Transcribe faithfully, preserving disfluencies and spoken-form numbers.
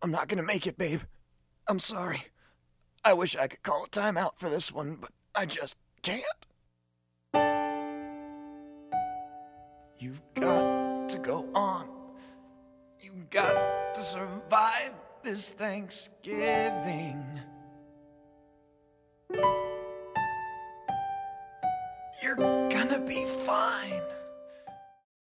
I'm not gonna make it, babe. I'm sorry. I wish I could call a timeout for this one, but I just can't. You've got to go on. You've got to survive this Thanksgiving. You're gonna be fine.